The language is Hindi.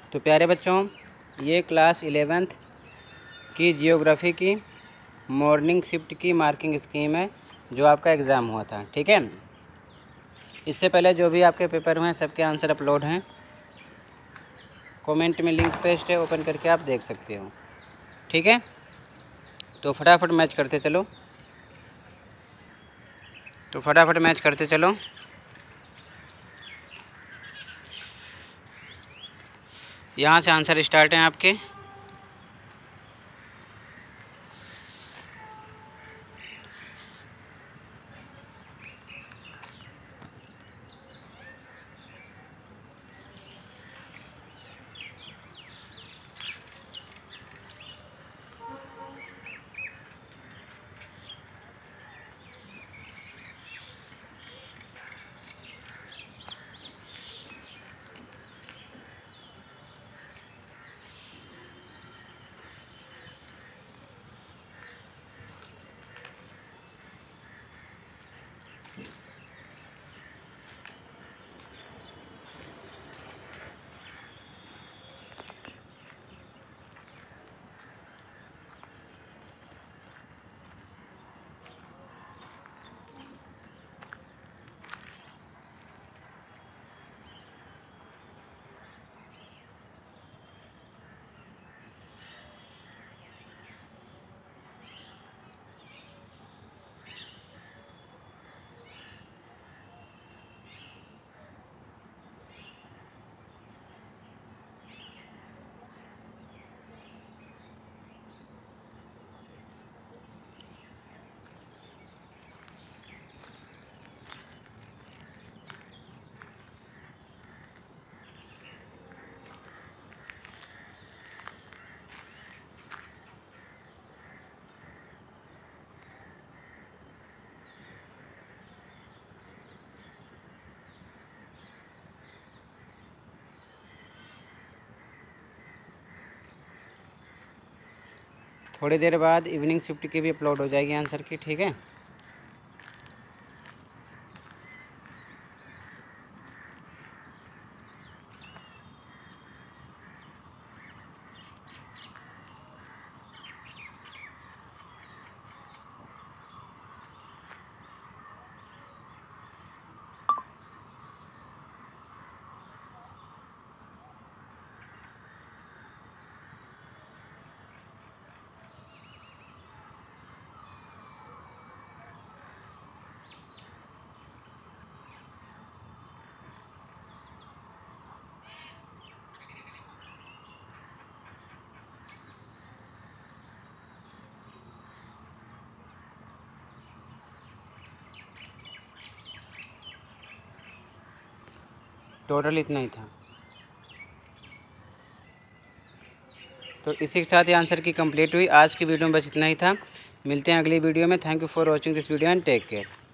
तो प्यारे बच्चों, ये क्लास 11th की जियोग्राफी की मॉर्निंग शिफ्ट की मार्किंग स्कीम है जो आपका एग्ज़ाम हुआ था। ठीक है, इससे पहले जो भी आपके पेपर हुए हैं सबके आंसर अपलोड हैं। कमेंट में लिंक पेस्ट है, ओपन करके आप देख सकते हो। ठीक है, तो फटाफट मैच करते चलो। यहाँ से आंसर स्टार्ट हैं आपके। थोड़ी देर बाद इवनिंग शिफ्ट की भी अपलोड हो जाएगी आंसर की। ठीक है, टोटल इतना ही था। तो इसी के साथ ये आंसर की कंप्लीट हुई। आज की वीडियो में बस इतना ही था। मिलते हैं अगली वीडियो में। Thank you for watching this video and take care.